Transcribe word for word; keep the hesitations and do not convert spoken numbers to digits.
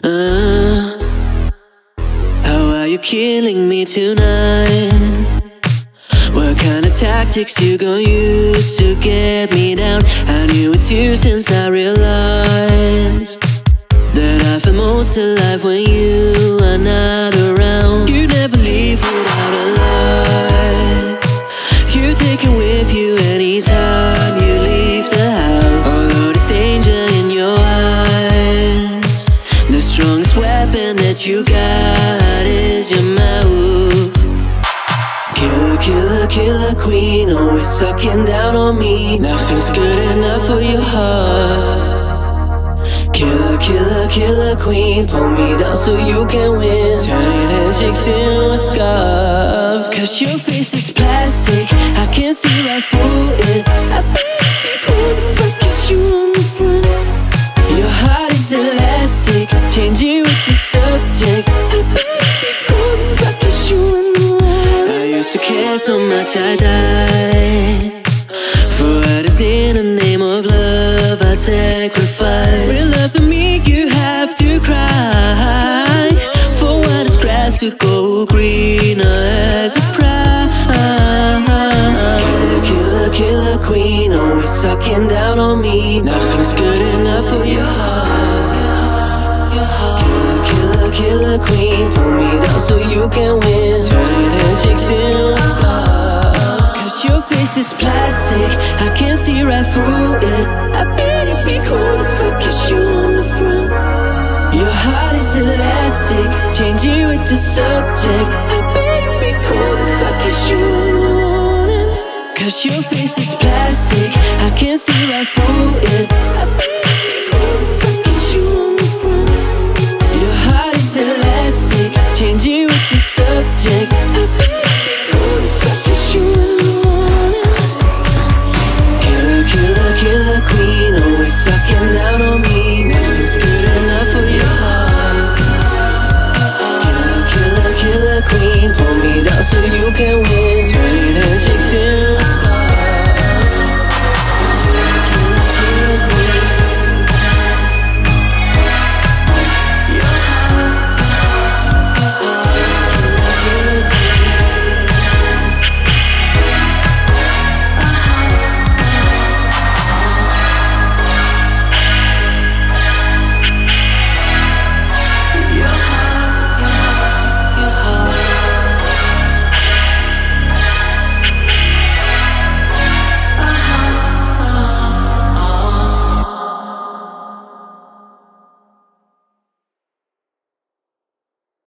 uh, How are you killing me tonight? What kind of tactics you gon' use to get me down? I knew it's you since I realized that I feel most alive when you are not around. You never leave without a lie. You take it with you anytime you leave the house. Although there's danger in your eyes, the strongest weapon that you got is your mouth. Killer, killer, killer queen, always sucking down on me. Nothing's good enough for your heart. Killer, killer, killer queen, pull me down so you can win. Turning handshakes into a scarf. Cause your face is plastic, I can see right through it. I bet be cool if I kiss you on the front. Your heart is elastic, changing with the subject. I bet be cool if I kiss you in the morning. I used to care so much I died. For what is in the name of love, I'd sacrifice. Real love to me, you have to cry. For what is grass to go greener as a prize. Killer, killer, killer queen, always sucking down on me. Nothing's good enough for your heart. Killer, killer, killer queen, pull me down so you can win. Turning handshakes into a scarf. Cause your face is plastic, I can see right through it. I bet it'd be cool if I kiss you on the front. Your heart is elastic, changing with the subject. I bet it'd be cool if I kiss you in the morning. Cause your face is plastic, I can see right through it.